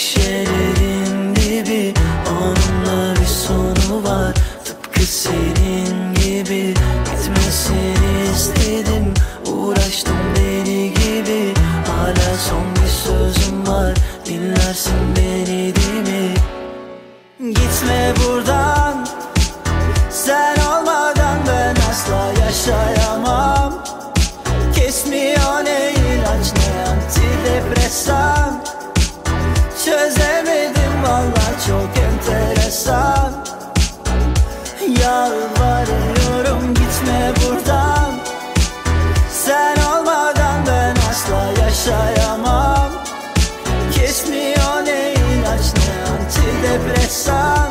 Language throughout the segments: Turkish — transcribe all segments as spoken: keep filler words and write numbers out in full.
şişelerin dibi, onunla bir sonu var. Tıpkı senin gibi gitmesini istedim, uğraştım deli gibi. Hala son bir sözüm var, dinlersin beni değil mi? Gitme buradan, sen olmadan ben asla yaşayamam. Kesmiyor ne ilaç ne antidepresan. Çözemedim vallahi, çok enteresan. Yalvarıyorum gitme buradan, sen olmadan ben asla yaşayamam. Kesmiyor ne ilaç ne antidepresan.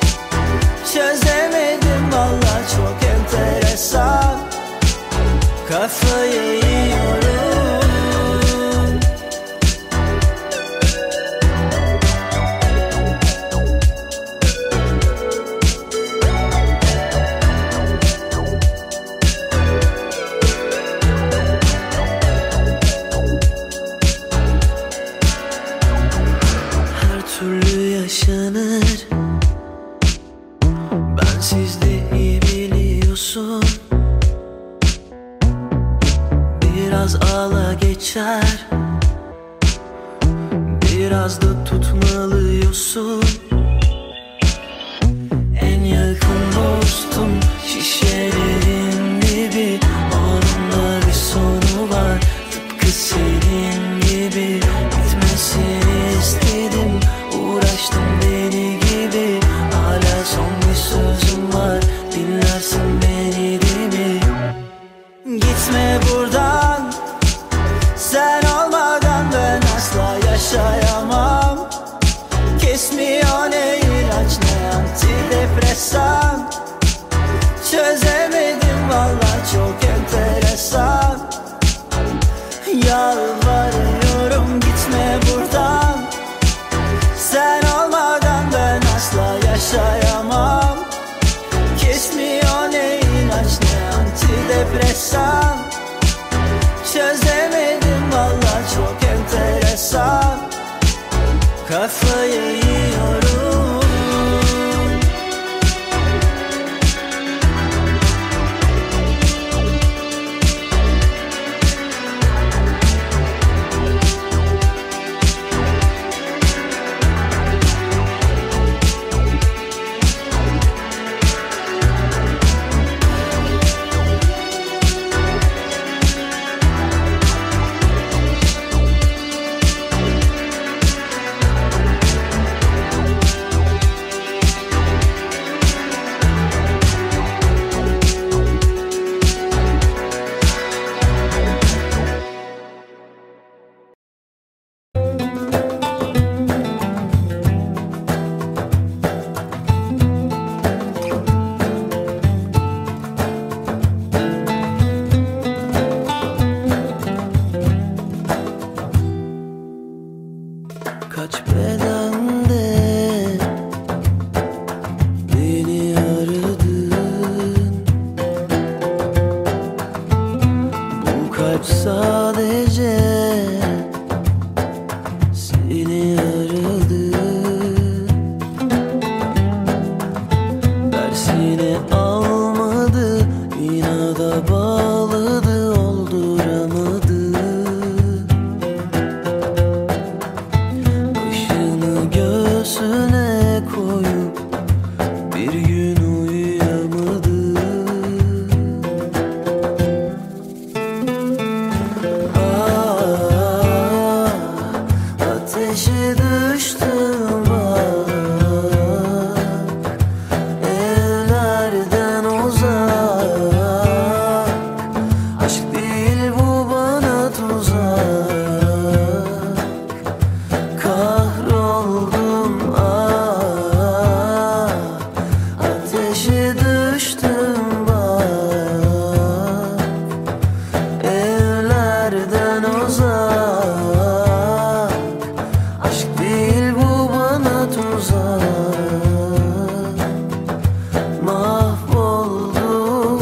Çözemedim vallahi, çok enteresan. Kafayı yiyorum. Her türlü yaşanır, bensiz de iyi biliyorsun. Biraz ağla geçer, biraz da tutmalıyorsun. En yakın dostum şişelerin dibi, onunla bir sonu var. Tıpkı senin gibi gitmesini istedim, uğraştım deli gibi. Hala son bir sözüm var, dinlersin beni değil mi? Gitme buradan, sen olmadan ben asla yaşayamam. Kesmiyor ne ilaç ne antidepresan. Çözemedim vallahi, çok enteresan. Yalvarıyorum gitme buradan, sen olmadan ben asla yaşayamam. Kesmiyor ne ilaç ne antidepresan. Çözemedim vallahi, çok enteresan. Kafayı yiyorum. Kaç bedende beni aradın, bu kalp sadece seni aradı. Dersini almadı, inada bağladı, olduramadı. Göğsüne koyup bir gün uyuyamadı. Ah, ateşe düştüm bak, evlerden uzak. Aşk değil bu bana tuzak. Kahroldum ah, ateşe düştüm bak, evlerden uzak. Aşk değil bu bana tuzak. Mahvoldum.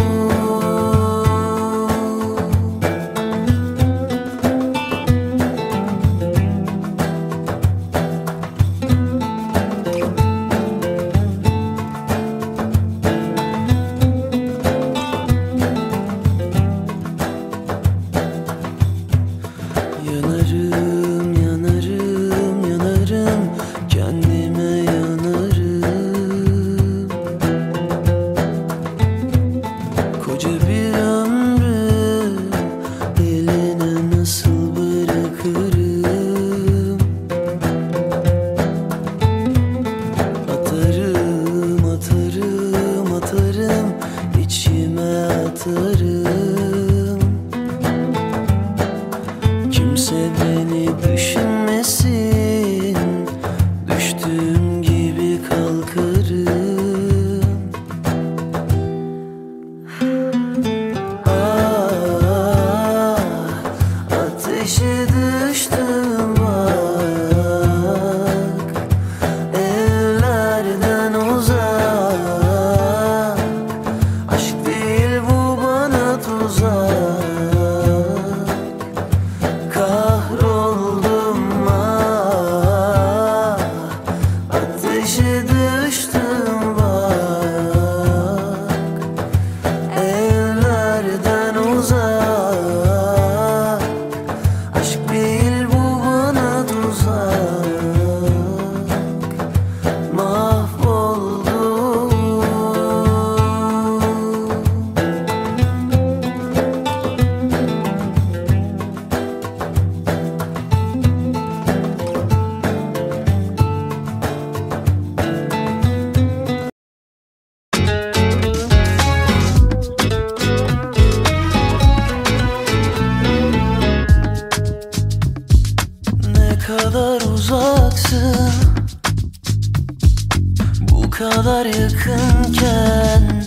Bu kadar yakınken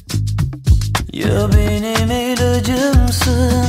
ya benim ilacımsın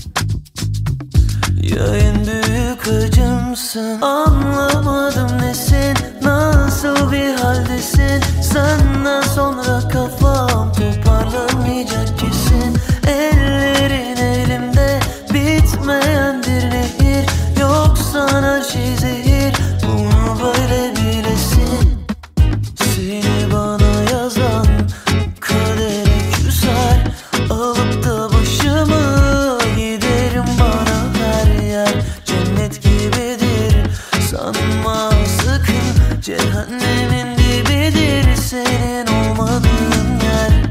ya en büyük acımsın. Anlamadım nesin, nasıl bir haldesin. Senden sonra kafam toparlanmayacak kesin. Ellerin elimde bitmeyen bir nehir. Yoksa her şey zehir, bunu böyle bilesin. Seni bana yazan kadere küser, alıp da başımı giderim. Bana her yer cennet gibidir, sanma sakın cehennemin dibidir senin olmadığın yer.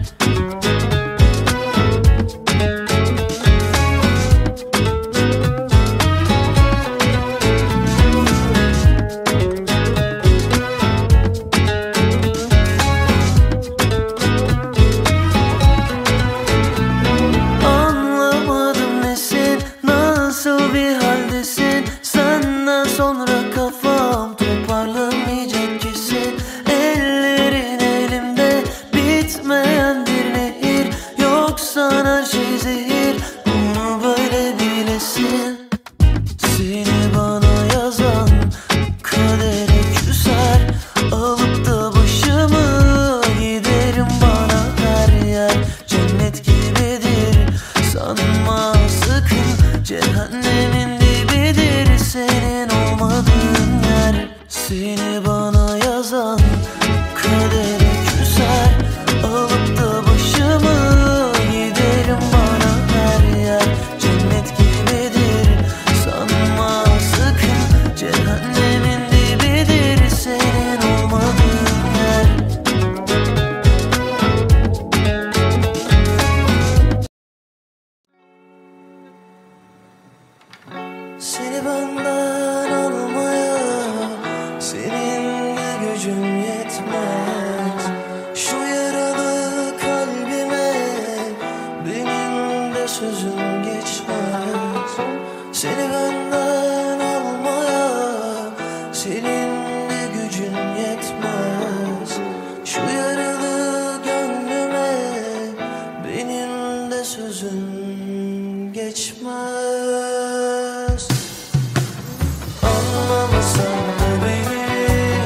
Anlamadım nesin, nasıl bir haldesin. Senden sonra kafam toparlanmayacak kesin. Ellerin elimde bitmeyen bir nehir. Yoksa her şey zehir, bunu böyle bilesin. Seni bana yazan kadere küser, alıp da başımı giderim. Bana her yer cennet gibidir, sanma sakın cehennemin dibidir senin olmadığın yer. Seni bana yazan kadere küser, alıp da başımı giderim. Bana her yer cennet gibidir, sanma sakın cehennemin dibidir senin olmadığın yer. Seni benden almaya senin de gücün yetmez. Şu yaralı kalbime benim de sözüm geçmez. Seni benden almaya senin de gücün yetmez. Şu yaralı gönlüme benim de sözüm geçmez. Anlamasan da beni,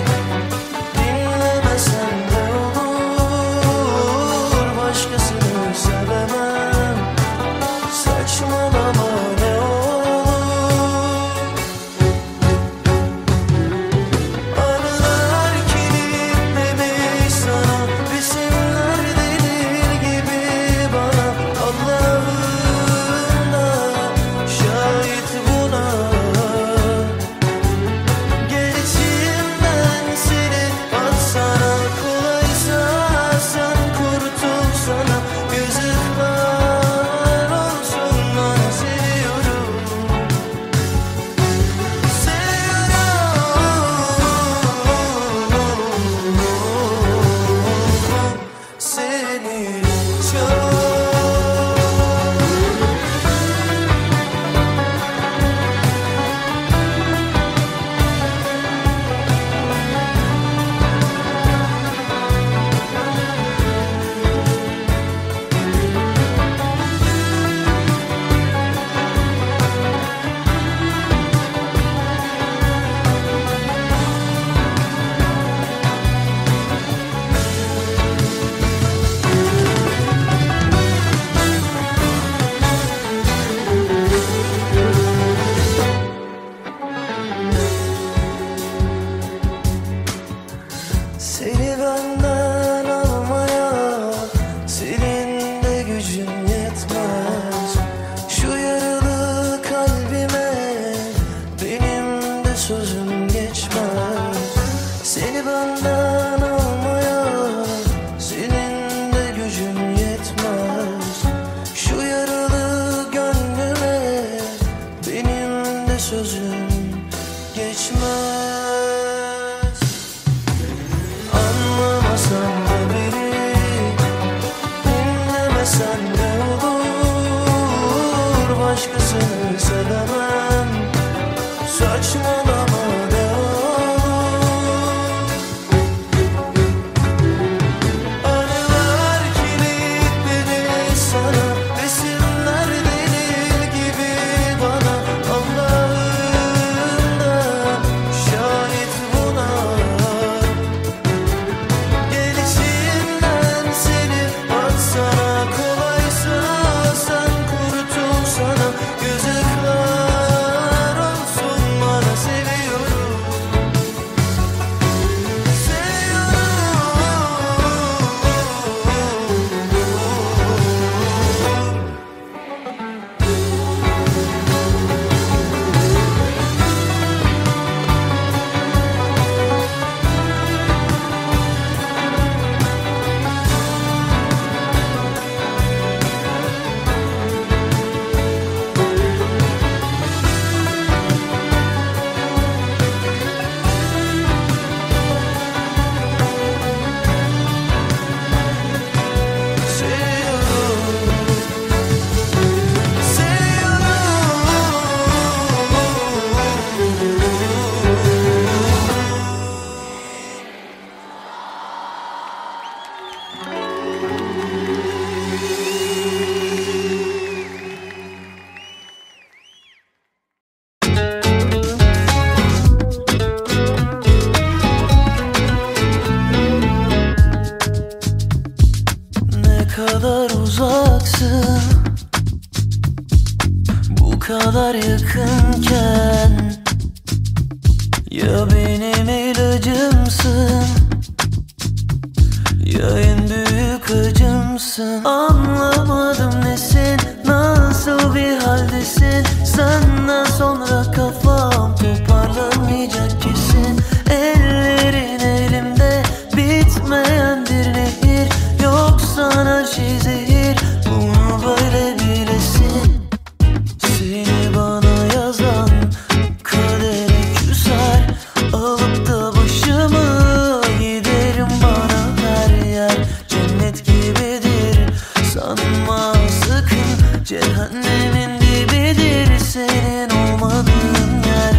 dinlemesen de olur. Başkasını sevemem, saçmalama ne olur. Anılar kilitlemiş sana, resimler delir gibi bana. Allah'ım da şahit buna. Gel içimden seni atsana, kolaysa sen kurtulsana. Yazıklar olsun bana, seviyorum. Seviyorum seni çok. Seni benden almaya senin de gücün yetmez. Şu yaralı kalbime benim de sözüm geçmez. Seni benden almaya senin de gücün yetmez. Şu yaralı gönlüme benim de sözüm geçmez. Anlamadım kadar yakınken, ya benim ilacımsın ya en büyük acımsın. Anlamadım nesin, nasıl bir haldesin. Senden sonra kafam toparlanmayacak kesin. Ellerin elimde, bitmeyen bir nehir. Yoksa her şey zehir, bunu böyle bilesin. Seni bana yazan kadere küser, alıp da başımı giderim. Bana her yer cennet gibidir, sanma sakın cehennemin dibidir senin olmadığın yer.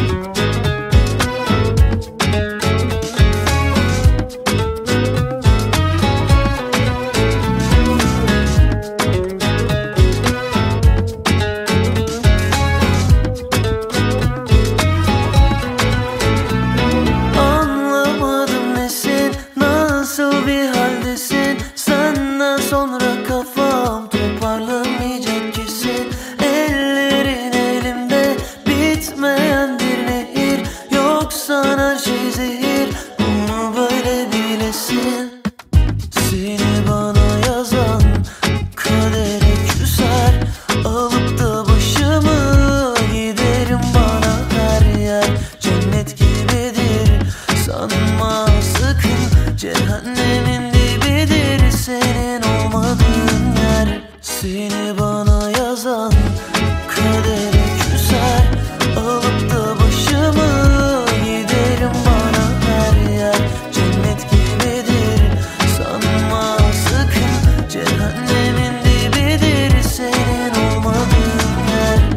Anlamadım nesin, nasıl bir haldesin. Senden sonra kafam toparlanmayacak kesin. Ellerin elimde, bitmeyen bir nehir. Yoksa her şey zehir, bunu böyle bilesin. Seni bana yazan kadere küser, alıp da başımı giderim. Bana her yer cennet gibidir, sanma sakın cehennemin dibidir senin olmadığın yer. Seni bana yazan kadere küser, alıp da başımı giderim. Bana her yer cennet gibidir, sanma sakın cehennemin dibidir senin olmadığın yer.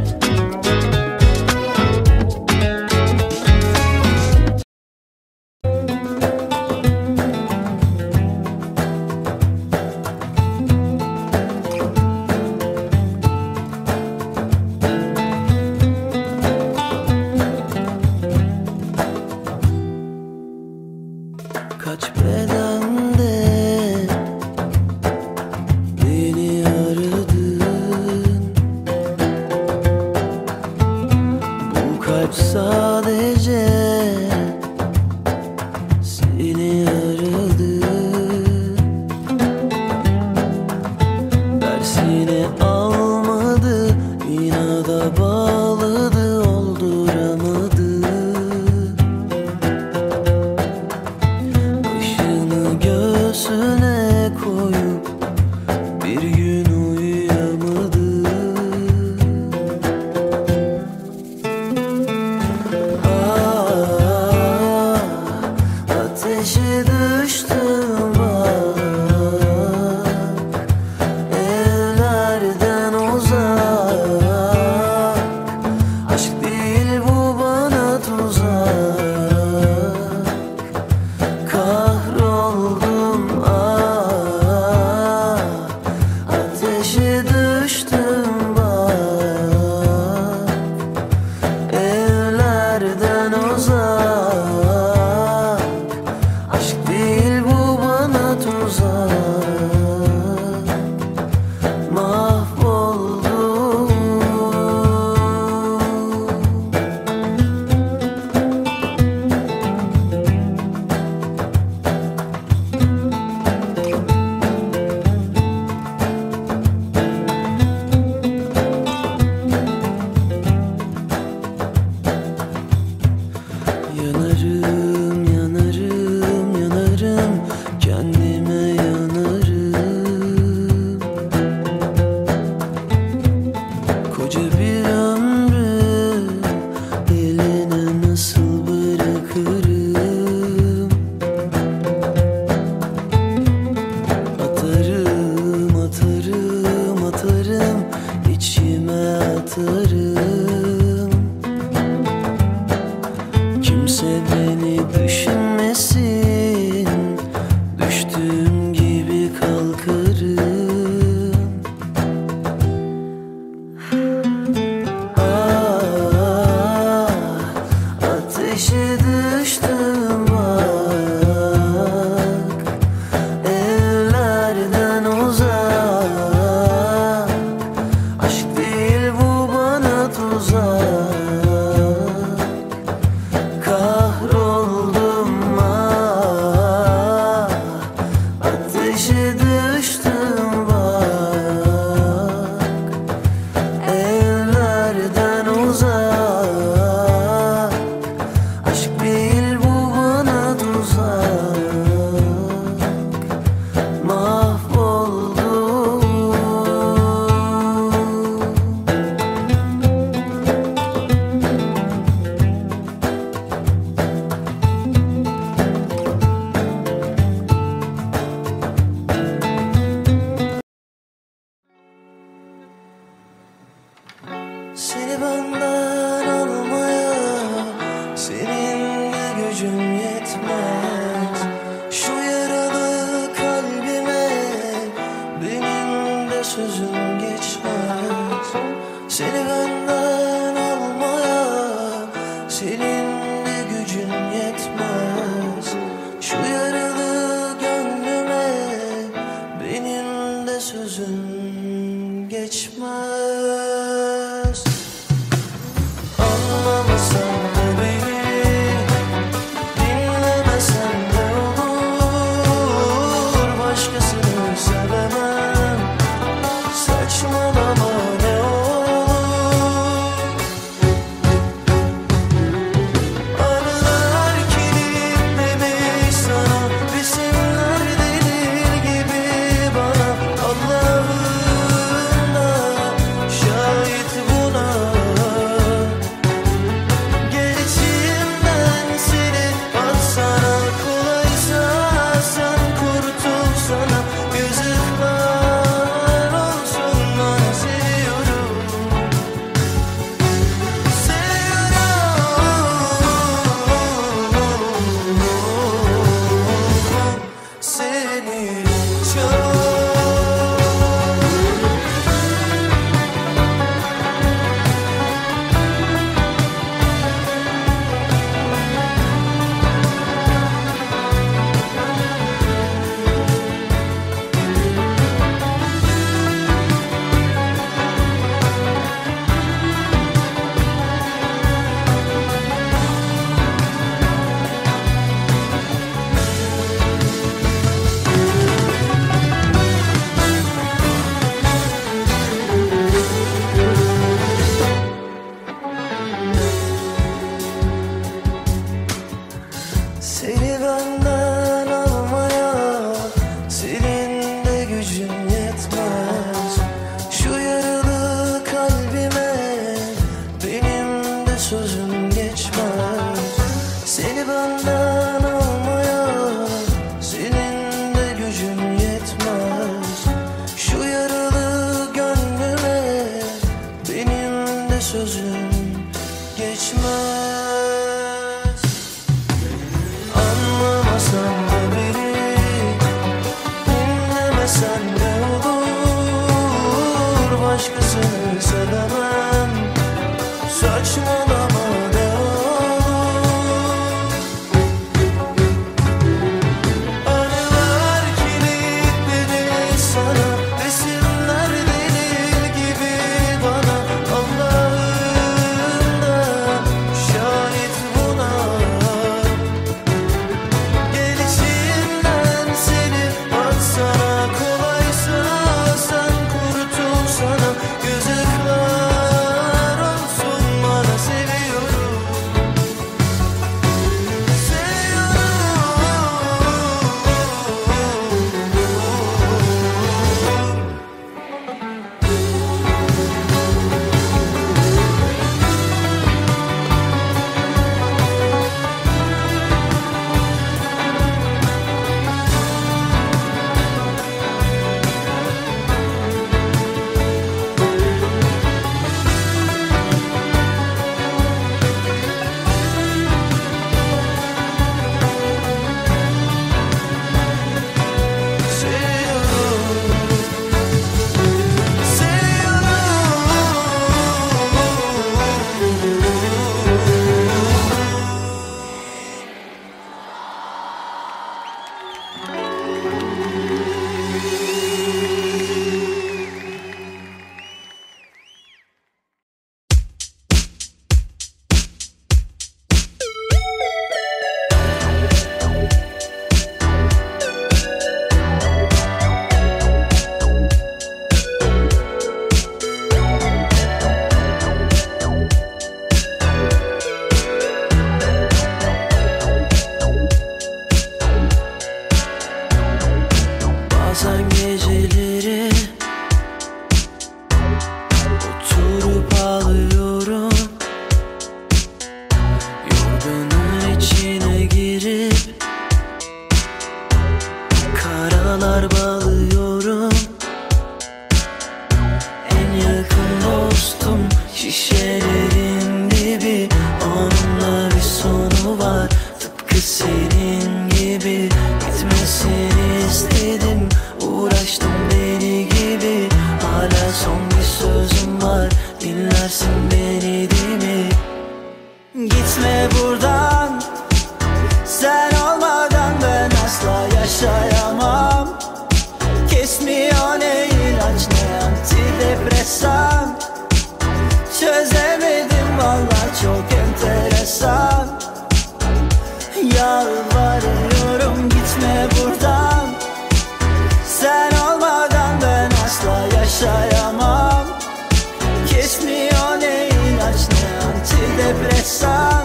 Kaç bedende beni aradın, bu kalp sadece seni aradı. Dersini almadı, inada bağladı, olduramadı. Başını gücüm yetmez. Şu yaralı kalbime benim de sözüm geçmez. Seni benden almaya senin de gücün yetmez. Şu yaralı gönlüme benim de sözüm geçmez. Anlamasan da beni, dinlemesen de olur. Başkasını sevemem, saçmalama ne olur. Anılar kilitlemiş sana, resimler deli gibi bana. Allah'ım da şahit buna. Gel içimden seni atsana, kolaysa sen kurtulsana. Yazıklar olsun bana, seviyorum. Seviyorum seni çok. Seni benden almaya senin de gücün yetmez. Şu yaralı kalbime benim de sözüm geçmez. Seni benden almaya senin de gücün yetmez. Şu yaralı gönlüme benim de sözüm geçmez. Anlamasan senin gibi gitmesini istedim. Uğraştım deli gibi, hala son bir sözüm var, dinlersin beni değil mi? Gitme buradan, sen olmadan ben asla yaşayamam. Kesmiyor ne ilaç ne antidepresan. Çözemedim vallahi, çok enteresan. Yalvarıyorum gitme buradan, sen olmadan ben asla yaşayamam. Kesmiyor ne ilaç ne antidepresan.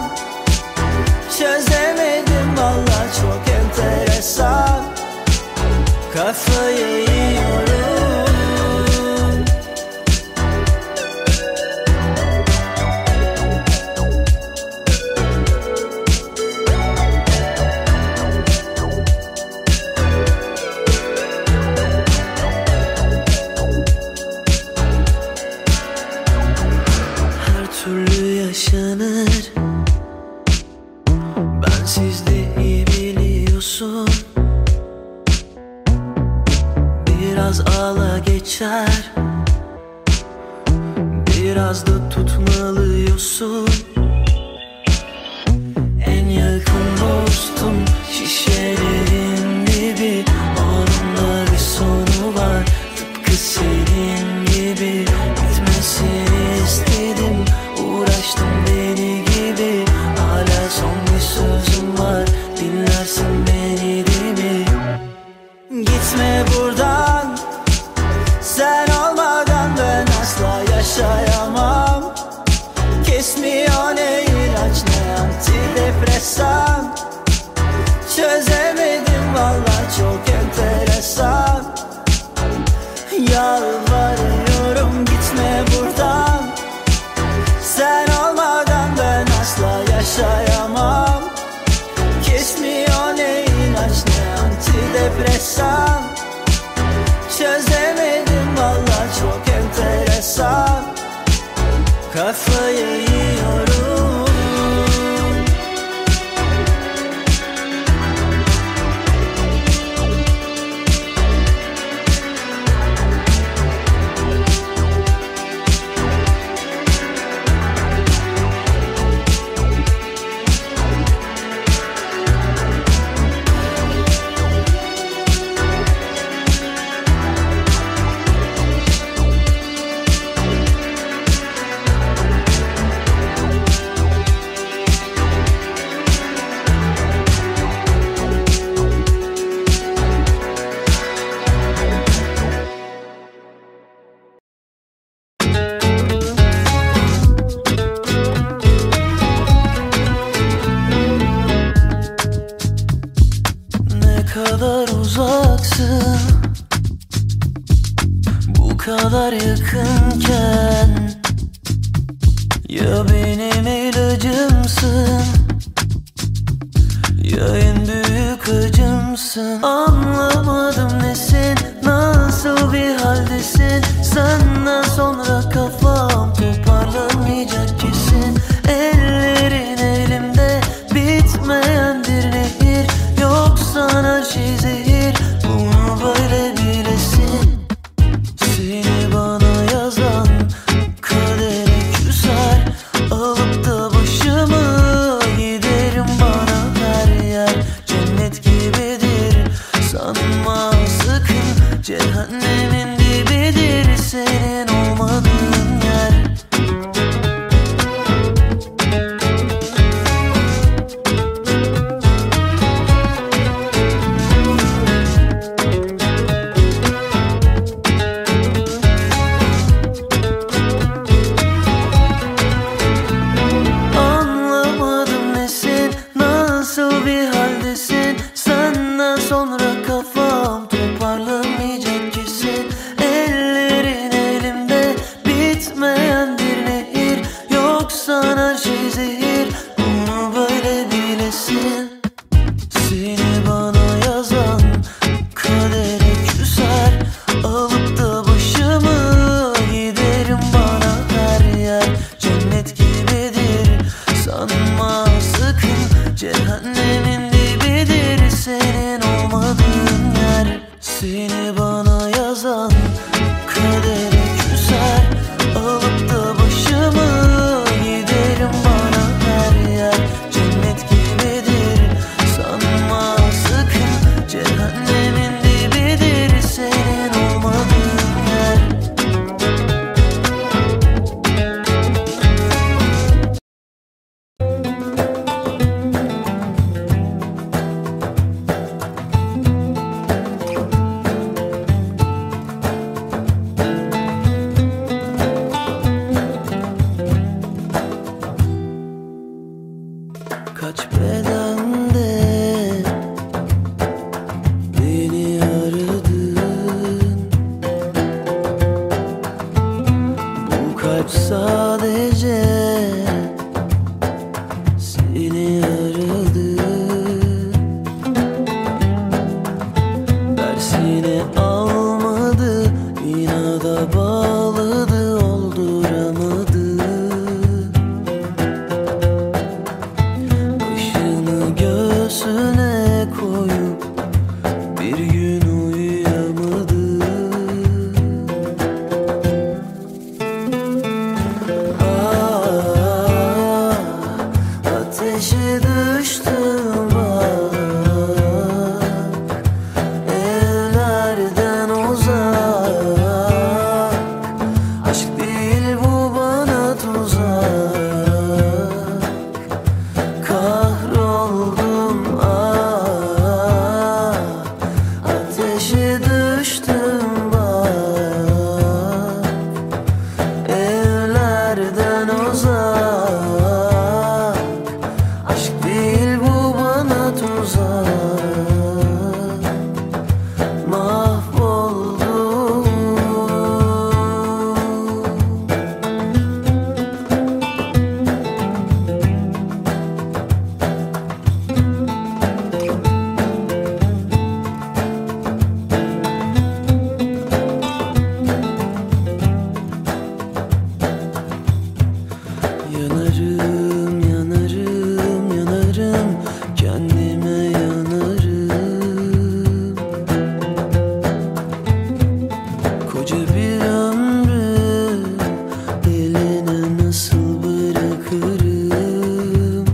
Çözemedim vallahi, çok enteresan. Kafayı yiyorum. Her türlü yaşanır, bensiz de iyi biliyorsun. Biraz ağla geçer, biraz da tutmalıyorsun. En yakın dostum şişelerin dibi, onun da bir sonu var, tıpkı senin gibi. Gitmesini istedim, uğraştım deli gibi, hala son bir sözüm var, dinlersin beni değil mi? Gitme buradan, sen olmadan ben asla yaşayamam. Kesmiyor ne ilaç ne antidepresan. Çözemedim vallahi, çok enteresan. Yalvarıyorum gitme buradan, sen olmadan ben asla yaşayamam. Kesmiyor ne ilaç ne antidepresan. Çözemedim vallahi, çok enteresan. Kafayı yiyorum. Ne kadar uzaksın, bu kadar yakınken. Ya benim ilacımsın, ya en büyük acımsın. Anlamadım nesin, nasıl bir haldesin. Senden sonra kafam toparlanmayacak kesin. Ellerin elimde, bitmeyen bir nehir. Yoksa her şey zehir, bunu böyle bilesin. Seni bana yazan kadere küser, alıp da başımı giderim bana her yer cennet gibidir. Sanma koyup bir gün uyuyamadım. Ah, ateşe düştüm bak, ellerden uzak. Aşk değil bu bana tuzak. Kahroldum ah, ateşe düştüm bak, evlerden uzak. Aşk değil bu bana tuzak. Mahvoldum. Yanarım, yanarım, yanarım, kendime yanarım. Koca bir ömrü eline nasıl bırakırım?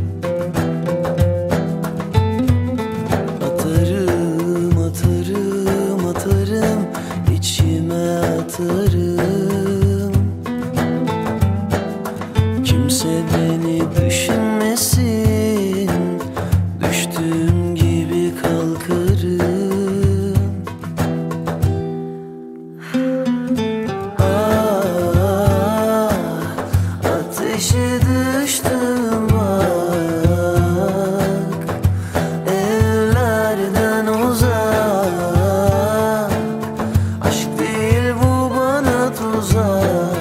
Atarım, atarım, atarım, içime atarım. Kimse beni düşünmesin, düştüğüm gibi kalkarım. Ah, ateşe düştüm bak, evlerden uzak. Aşk değil bu bana tuzak.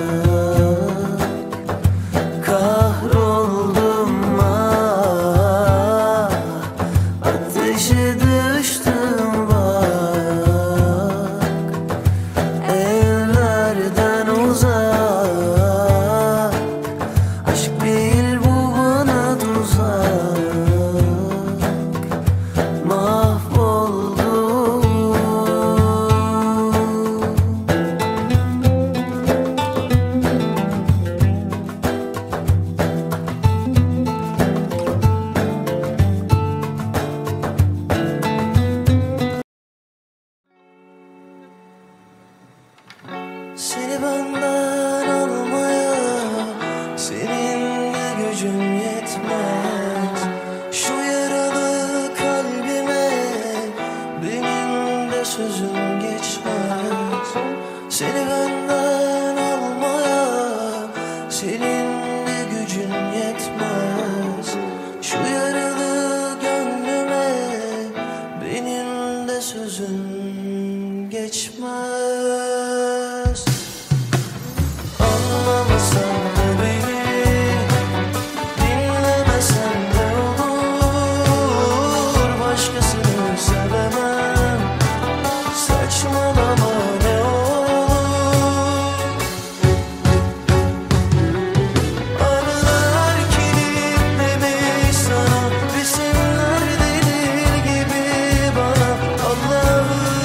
Kahroldum ah, ateşe düştüm bak, evlerden uzak. Aşk değil bu bana tuzak. Mahvoldum. Seni benden almaya senin de gücün yetmez. Şu yaralı kalbime benim de sözüm geçmez. Seni benden almaya senin de gücün yetmez. Şu yaralı gönlüme benim de sözüm geçmez. Anlamasan da beni, dinlemesen de olur. Başkasını sevemem, saçmalama ne olur. Anılar kilitlemiş sana, resimler deli gibi bana. Allah'ım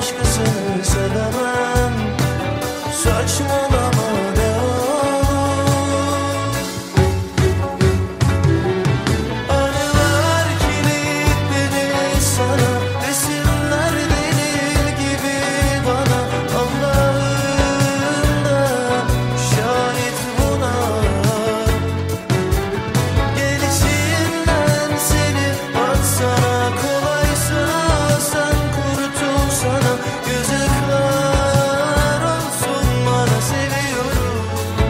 başkasını sevemem. Saçmalama devam. Anılar kilitledi sana, resimler delil gibi bana. Allah'ım da şahit buna. Gelişinden seni atsana, kolaysa sen kurtulsana. Gözler olsun bana, seviyorum.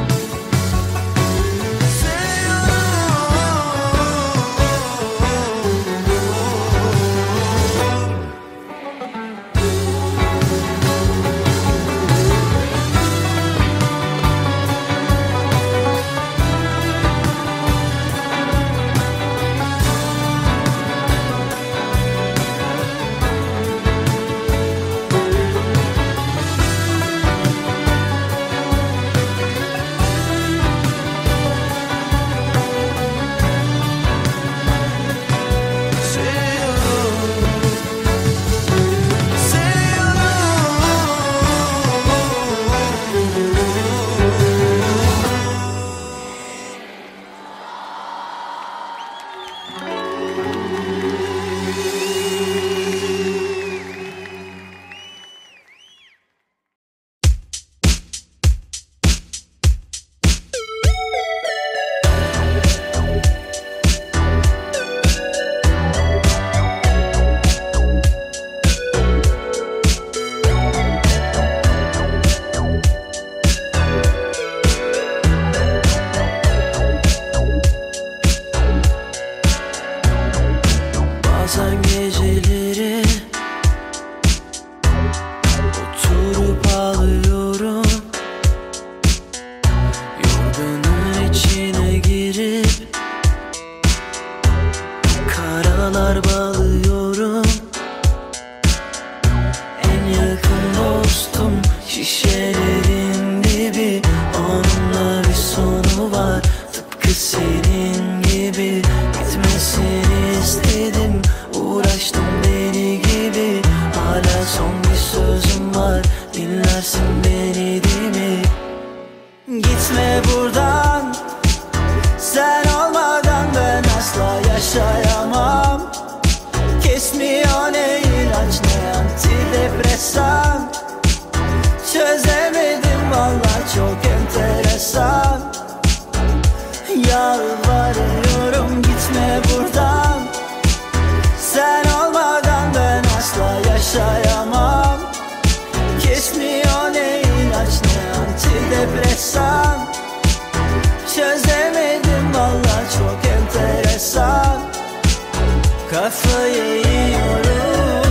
Seviyorum. Bazen geceleri oturup ağlıyorum. Yorganın içine girip karalar bağlıyorum. En yakın dostum şişelerin dibi, onunla bir sonu var tıpkı senin gibi. Gitmesini istedim, uğraştım deli gibi. Hala son bir sözüm var, dinlersin beni değil mi? Gitme buradan, sen olmadan ben asla yaşayamam. Kesmiyor ne ilaç ne antidepresan. Çözemedim vallahi, çok enteresan. Yalvarıyorum gitme buradan, sen olmadan ben asla yaşayamam. Kesmiyor ne ilaç ne antidepresan. Çözemedim vallahi, çok enteresan. Kafayı yiyorum.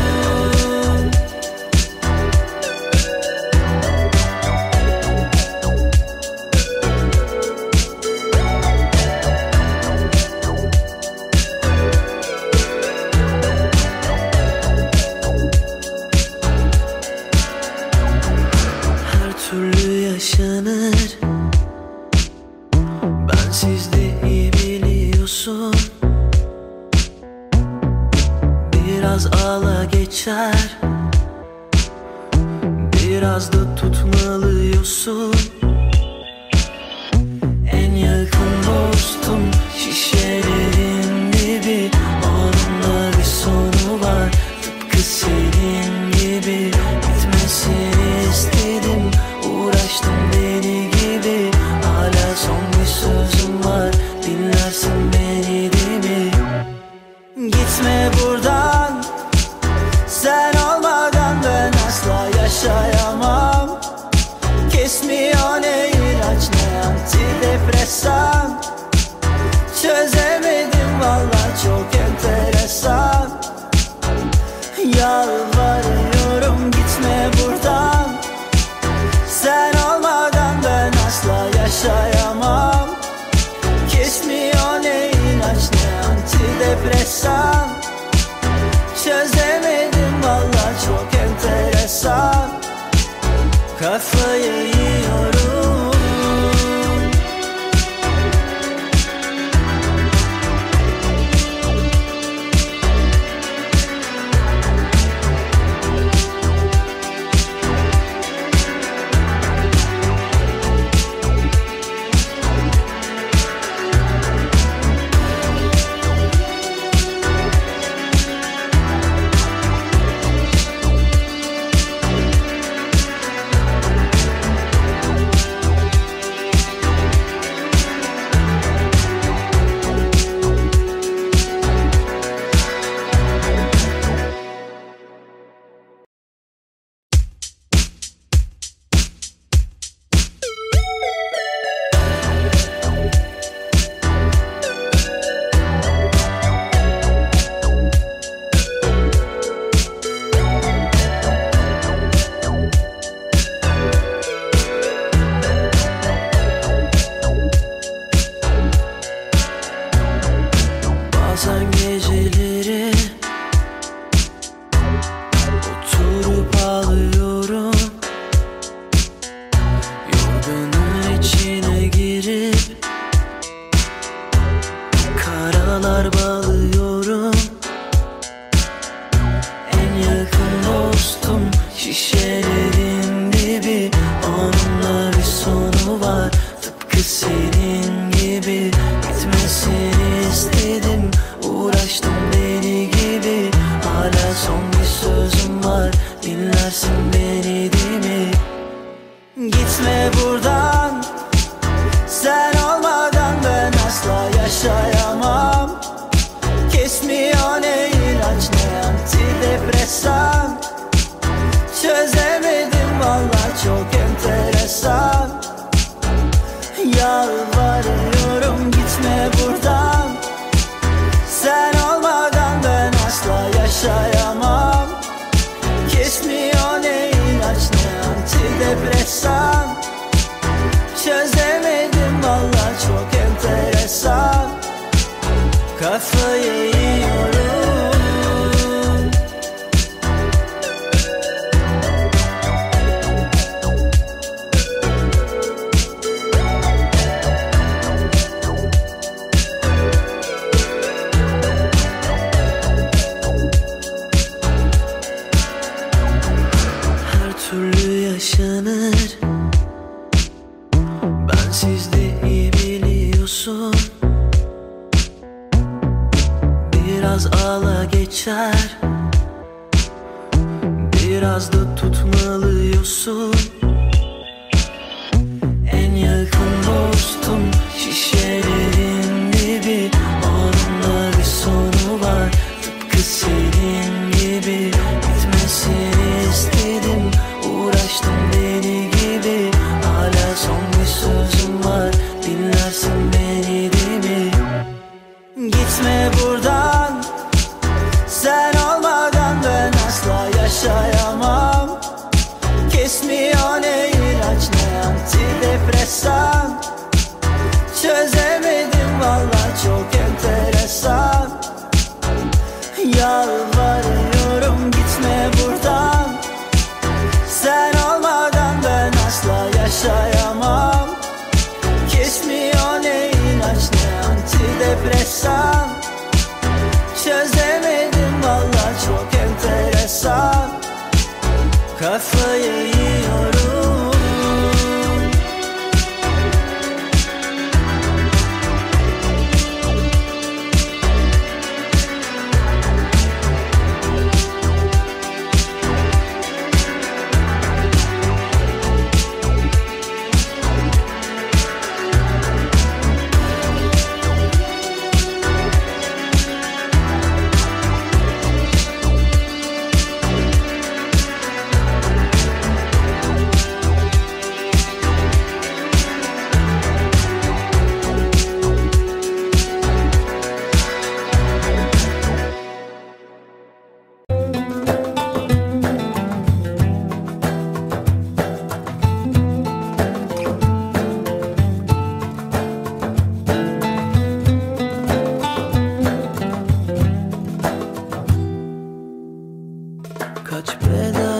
Her türlü yaşanır, bensiz de iyi biliyorsun. Biraz ağla geçer, biraz da tutmalıyorsun. En yakın dostum şişelerin dibi, onunla bir sonu var tıpkı senin gibi. Gitmesini istedim, uğraştım deli gibi. Hala son bir sözüm var, dinlersin beni değil mi? Gitme buradan, sen olmadan ben asla yaşayamam. Kesmiyor ne ilaç ne antidepresan. Çözemedim vallahi, çok enteresan. Yalvarıyorum gitme buradan, sen olmadan ben asla yaşayamam. Kesmiyor ne ilaç ne antidepresan. Çözemedim vallahi, çok enteresan. Kafayı yiyorum. Hala son bir sözüm var, dinlersin beni değil mi? Gitme buradan, sen olmadan ben asla yaşayamam. Kesmiyor ne ilaç ne antidepresan. Çözemedim vallahi, çok enteresan. Yalvarıyorum gitme buradan, sen olmadan ben asla yaşayamam. Kesmiyor ne ilaç ne antidepresan. Çözemedim vallahi, çok enteresan. Kafayı yiyorum. Her türlü yaşanır, bensiz de iyi biliyorsun. Biraz ağla geçer, biraz da tutmalıyorsun. En yakın dostum şişelerin dibi, onunla bir sonu var, tıpkı senin gibi. Bitmesini istedim, uğraştım deli gibi. Hala son bir sözüm var, dinlersin beni değil mi? Gitme buradan, sen olmadan ben asla yaşayamam. Kesmiyor ne ilaç ne antidepresan. Çözemedim vallahi, çok enteresan. Yalvarıyorum gitme buradan, sen olmadan ben asla yaşayamam. Kesmiyor ne ilaç ne antidepresan. Çözemedim vallahi, çok enteresan. Kafayı yiyorum. Kaç beden